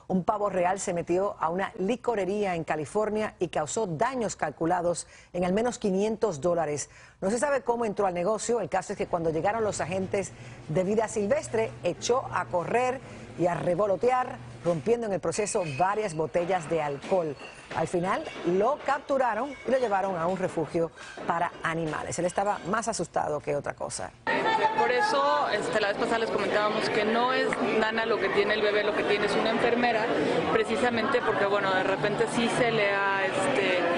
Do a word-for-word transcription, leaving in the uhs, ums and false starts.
Un pavo real se metió a una licorería en California y causó daños calculados en al menos quinientos dólares. No se sabe cómo entró al negocio. El caso es que cuando llegaron los agentes de vida silvestre, echó a correr y a revolotear, rompiendo en el proceso varias botellas de alcohol. Al final lo capturaron y lo llevaron a un refugio para animales. Él estaba más asustado que otra cosa. Por eso este, la vez pasada les comentábamos que no es Nana lo que tiene el bebé, lo que tiene es una enfermera, precisamente porque bueno, de repente sí se le ha este,